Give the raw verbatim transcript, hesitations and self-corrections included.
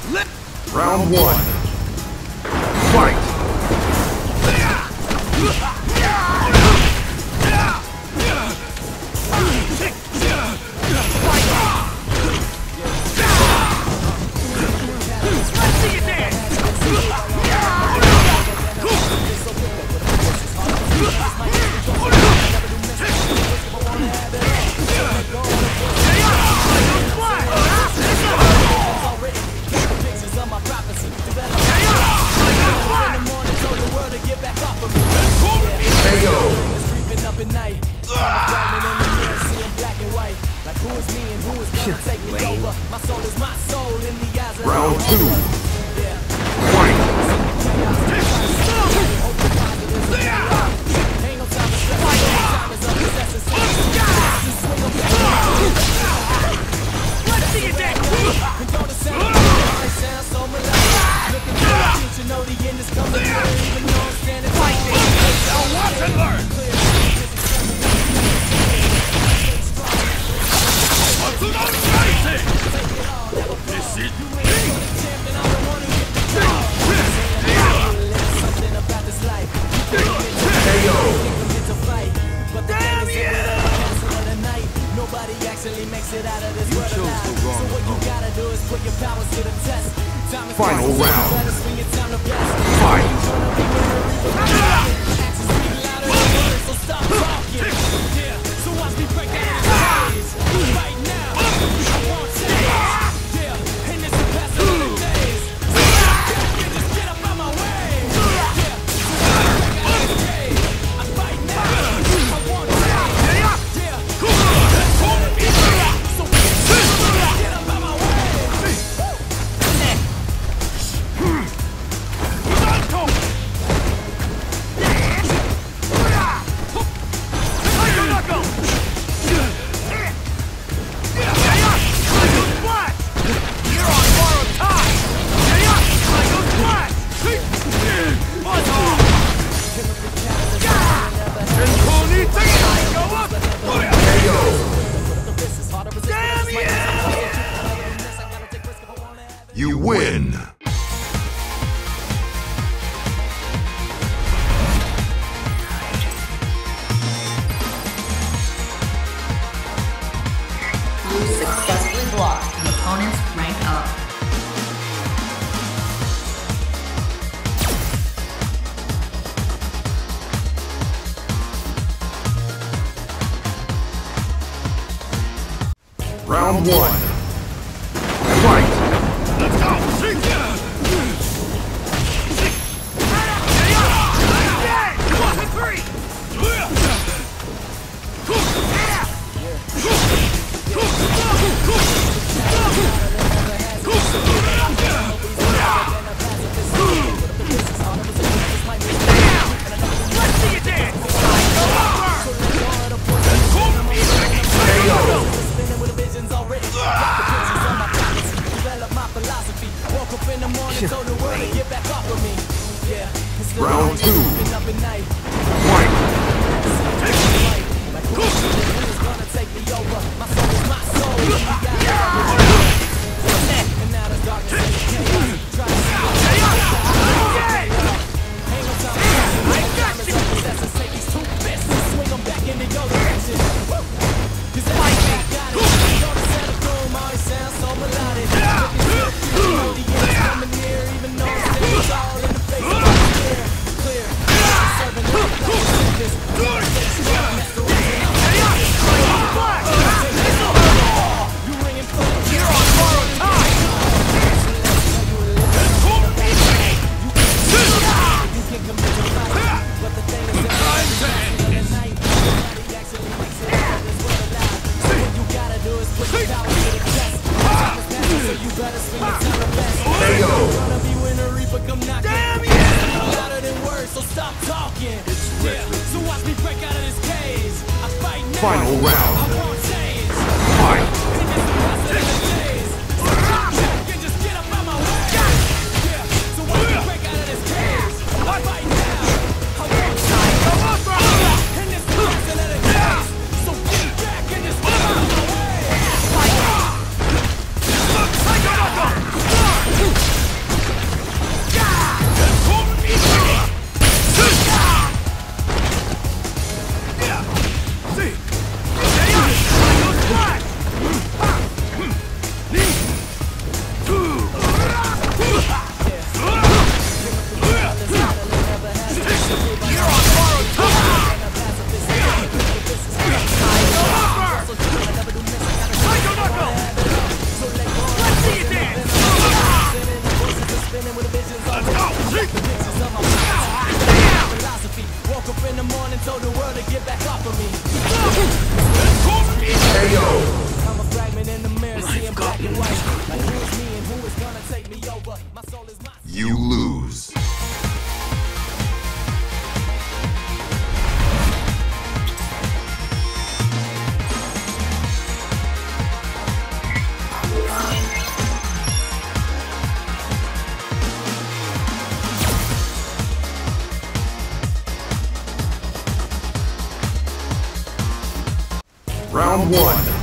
Round one. Fight! Round two. Fight! Final round. Fight! You win! You successfully blocked an opponent's rank up. Round one. Fight! Let's go! Round two. Fight! Damn yeah! Louder than words, so stop talking. Yeah. So watch me break out of this cage. I fight now. Final round. I won't change. Fight! And just get up out my way. Yeah. So watch me break out of this cage. I fight now. I won't change. And this is the rest of the cage. So get back and just get out of my way. Fight! Look, I got told the world to get back off of me. K O. I'm a fragment in the mirror, seeing black and white. Like who is me and who is gonna take me over? My soul is my. You lose. Round one.